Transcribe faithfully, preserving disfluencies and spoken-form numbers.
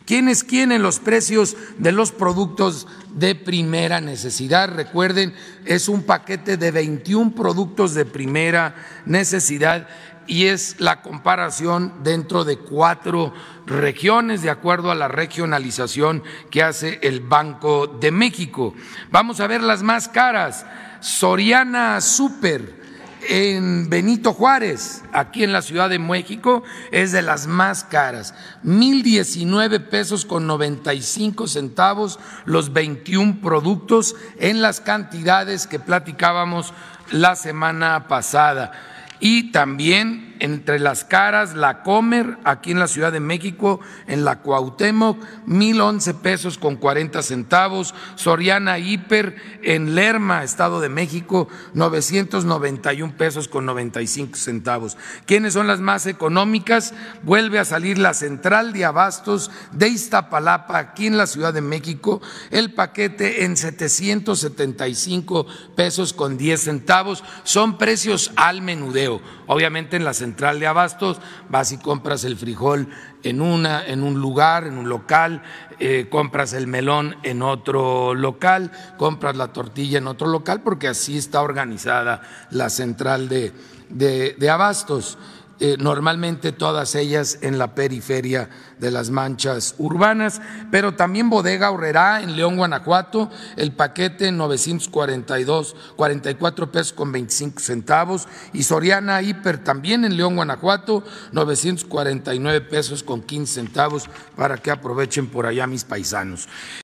¿Quiénes quieren los precios de los productos de primera necesidad? Recuerden, es un paquete de veintiún productos de primera necesidad y es la comparación dentro de cuatro regiones de acuerdo a la regionalización que hace el Banco de México. Vamos a ver las más caras. Soriana Súper en Benito Juárez, aquí en la Ciudad de México, es de las más caras, mil diecinueve pesos con noventa y cinco centavos los veintiún productos en las cantidades que platicábamos la semana pasada. Y también entre las caras, la Comer, aquí en la Ciudad de México, en la Cuauhtémoc, mil once pesos con cuarenta centavos, Soriana Hiper en Lerma, Estado de México, novecientos noventa y un pesos con noventa y cinco centavos. ¿Quiénes son las más económicas? Vuelve a salir la Central de Abastos de Iztapalapa, aquí en la Ciudad de México, el paquete en setecientos setenta y cinco pesos con diez centavos, son precios al menudeo. Obviamente en la Central de Abastos vas y compras el frijol en, una, en un lugar, en un local, eh, compras el melón en otro local, compras la tortilla en otro local, porque así está organizada la Central de, de, de Abastos. Eh, normalmente todas ellas en la periferia de las manchas urbanas, pero también Bodega Aurrerá en León, Guanajuato, el paquete en novecientos cuarenta y dos, cuarenta y cuatro pesos con veinticinco centavos, y Soriana Hiper también en León, Guanajuato, novecientos cuarenta y nueve pesos con quince centavos, para que aprovechen por allá mis paisanos.